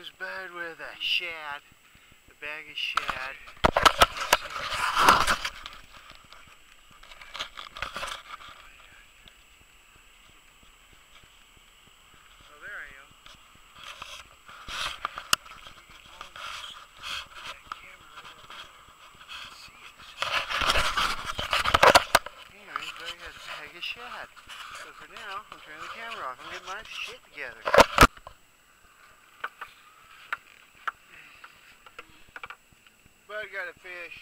There's Bud with a shad, a bag of shad. Oh, there I am. Anyways, Bud has a bag of shad. So for now, I'm turning the camera off. I'm getting my shit together. Bud got a fish.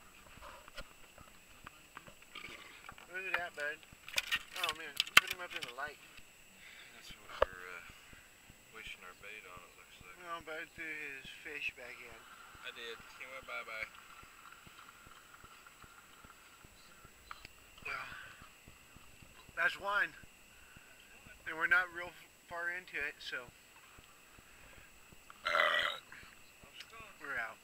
Look at that, Bud. Oh man, put him up in the light. That's what we're wishing our bait on, it looks like. Well, Bud threw his fish back in. I did. He went bye-bye. Well, that's one. And we're not real far into it, so we're out.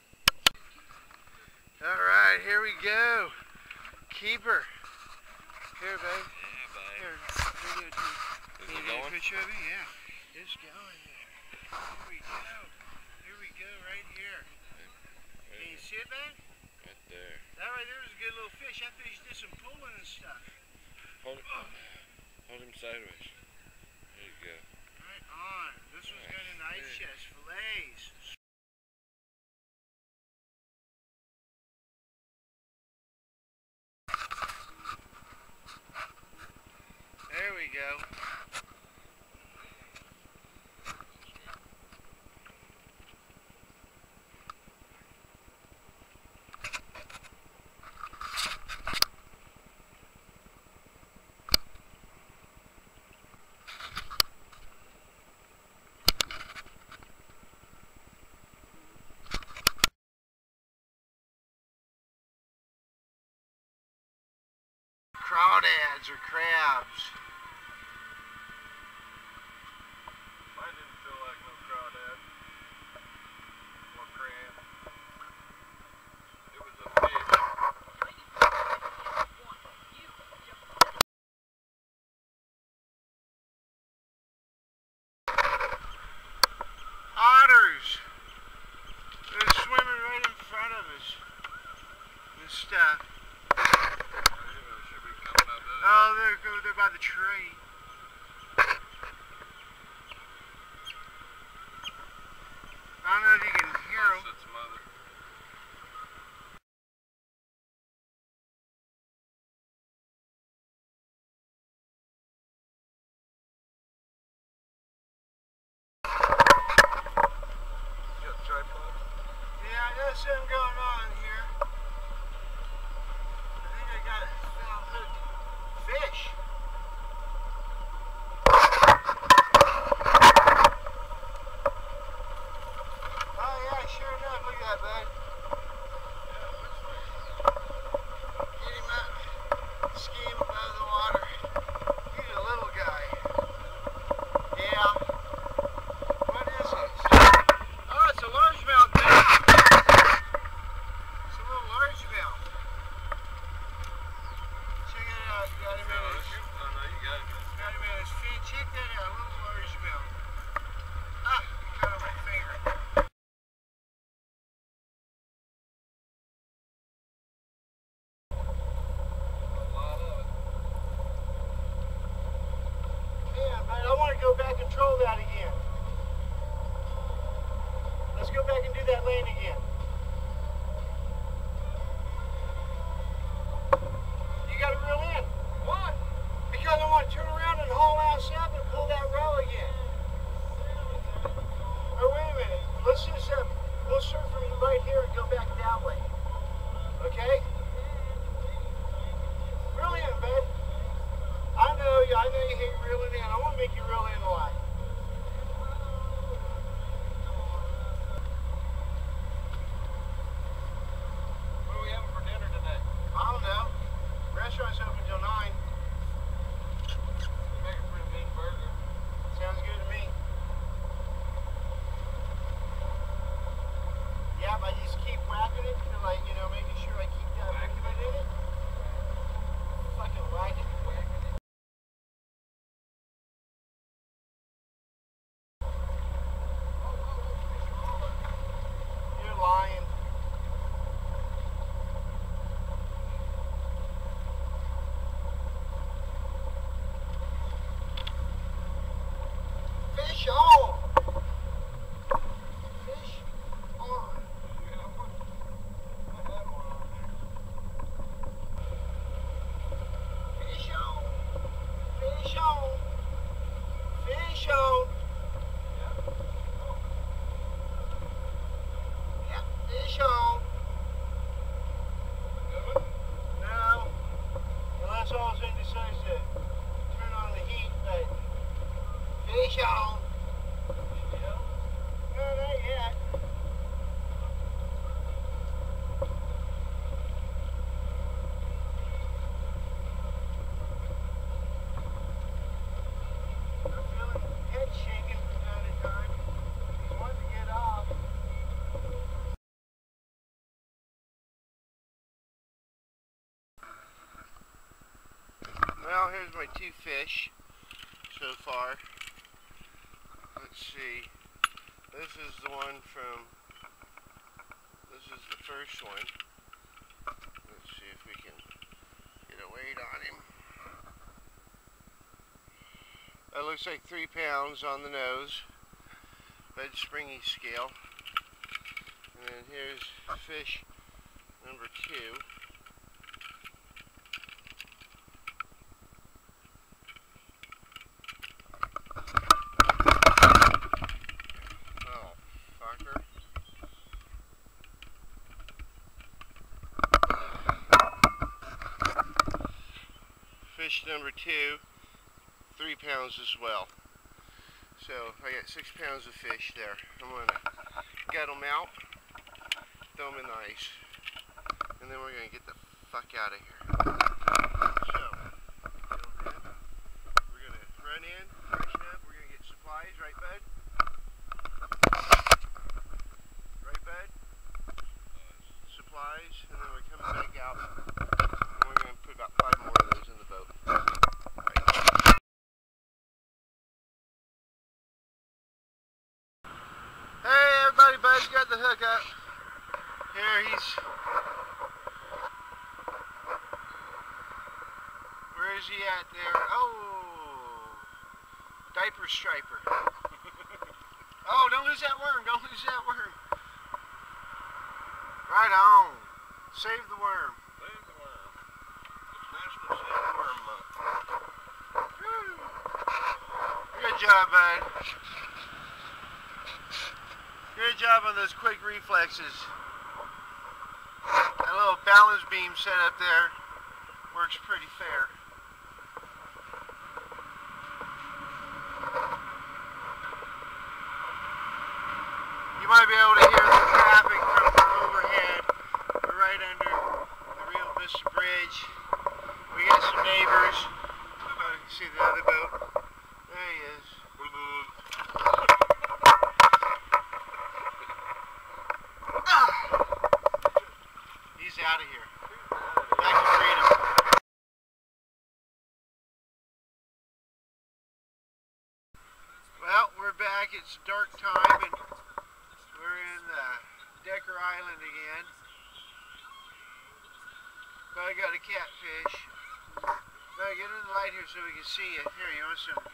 Alright, here we go. Keeper. Here, babe. Yeah, bye. Here, do it too. Is Can you it get a going? picture of it? Yeah. It's going there. Here we go. Here we go, right here. Can you see it, babe? Right there. That right there was a good little fish. I finished this some pulling and stuff. Hold him sideways. There you go. Right on. This one's got a nice chest. Fillets. There we go. Crawdads or crabs. I didn't feel like no crawdad or crab. It was a fish. Otters. They're swimming right in front of us. And stuff. Should be coming up there. Oh, they're by the tree. I don't know if you can hear them. That's its mother. You got a tripod? Yeah, there's something going on here. I think I got a found hooked fish. Oh yeah, sure enough. Look at that, bud. Get him up. Ski him above the water. He's a little guy. Yeah. What is it? Oh, it's a largemouth, man. It's a little largemouth. Check it out. Got him in his, Oh, no, you got it. got him in his feet. Check that out. A little largemouth. Ah, cut on my finger. Yeah, man, I want to go back and troll that again. Let's go back and do that lane again. You got to reel in. What? Because I want to turn around and haul ass up and pull that row again. Well, here's my 2 fish so far. Let's see. This is the one from, this is the first one. Let's see if we can get a weight on him. That looks like 3 pounds on the nose. Red springy scale. And then here's fish number 2. Oh, fucker. Fish number 2, 3 pounds as well. So I got 6 pounds of fish there. I'm gonna gut them out, throw them in the ice, and then we're gonna get the fuck out of here. So, we're gonna run in, freshen up, we're gonna get supplies, right bud? Right bud? Supplies, and then we're coming back out, and we're gonna put about 5 more of those in the boat. Hey everybody, Bud's got the hook up. Here where is he at there? Oh, diaper striper. Oh, don't lose that worm, don't lose that worm. Right on. Save the worm. Save the worm. It's National Save the Worm Month. Good job, bud. Good job on those quick reflexes. That little balance beam set up there works pretty fair. You might be able to hear the traffic from overhead. We're right under the Rio Vista Bridge. We got some neighbors. Oh, you can see the other boat. There he is. He's out of here. Back to freedom. Well, we're back. It's dark time and we're in Decker Island again. But I got a catfish. But get in the light here so we can see you. Here, you want some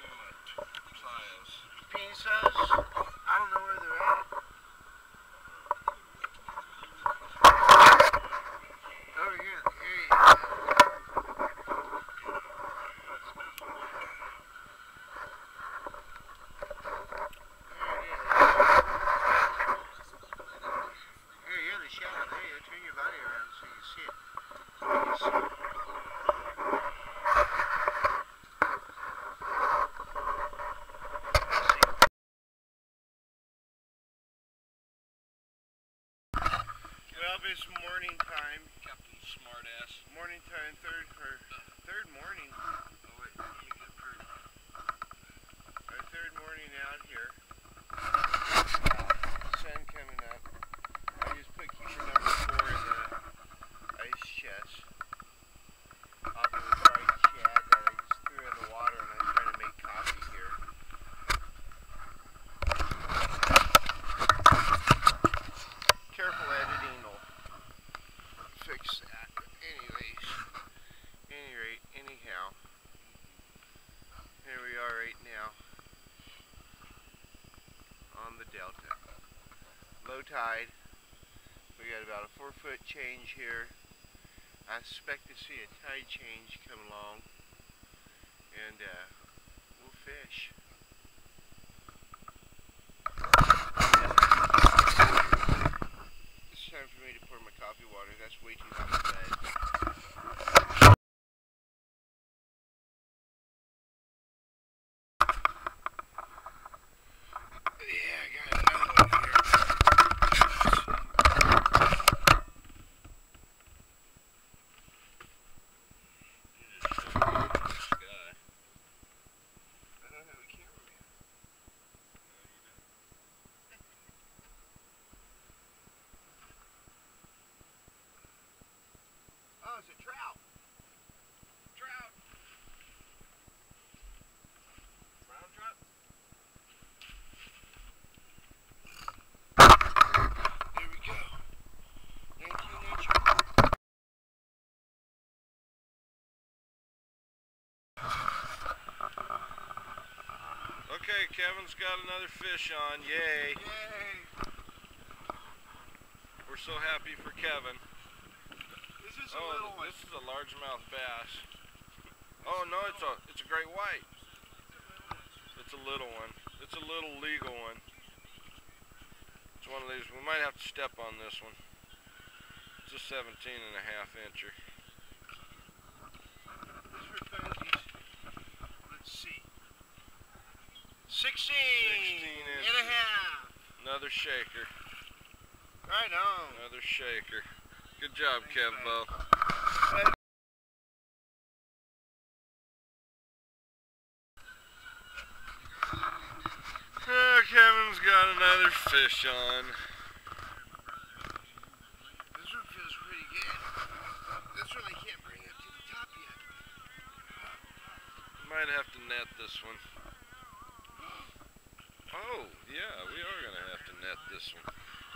pizzas? I don't know where they're at. Over here in the area. There it is. Here, you're in the shadow. There you go. Turn your body around so you can see it. Well, it's morning time. Captain Smartass. Morning time, third morning. Oh wait, you get third. Our third morning out here. Sun coming up. I just put keeper number 4 in the ice chest. Off of a bright shad that I just threw in the water and I'm trying to make coffee here. Careful editing will fix that. Anyhow, here we are right now on the delta. Low tide. We got about a 4-foot change here. I expect to see a tide change come along, and we'll fish. It's time for me to pour my coffee water. That's way too hot for bed. Yeah, I got another one here. I don't have a cameraman. Oh, it's a trout. Okay, Kevin's got another fish on. Yay. Yay! We're so happy for Kevin. This is a little one. This is a largemouth bass. Oh no, it's a great white. It's a little one. It's a little legal one. It's one of these. We might have to step on this one. It's a 17.5 incher. These are funsies. Let's see. 16 inches. and a half. Another shaker. Right on. Another shaker. Good job, Kevbo. Oh, Kevin's got another fish on. This one feels pretty good. This one I can't bring up to the top yet. Might have to net this one. Oh, yeah, we are going to have to net this one.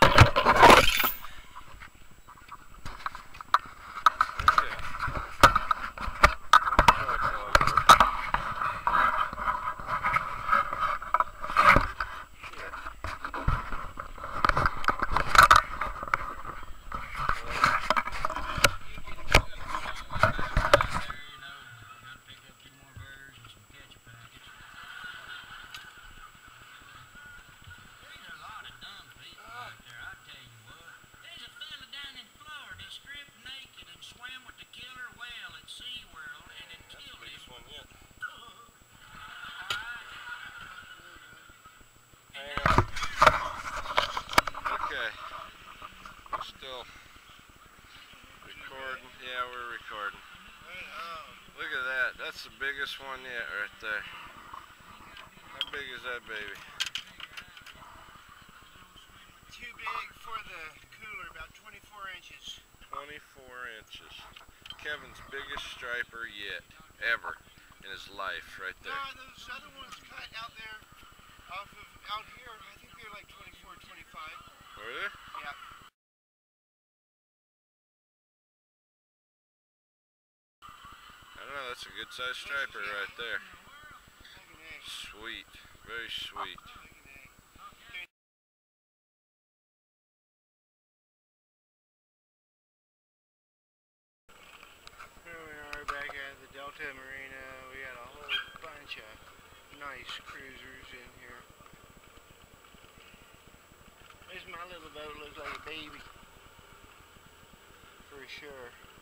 Still recording? Yeah, we're recording. Look at that. That's the biggest one yet right there. How big is that baby? Too big for the cooler, about 24 inches. 24 inches. Kevin's biggest striper yet, ever, in his life, right there. No, those other ones cut out there, out here, I think they're like 24, 25. Were they? Yeah. I don't know, that's a good sized striper right there. Sweet, very sweet. Here we are back at the Delta Marina. We got a whole bunch of nice cruisers in here. This my little boat looks like a baby. For sure.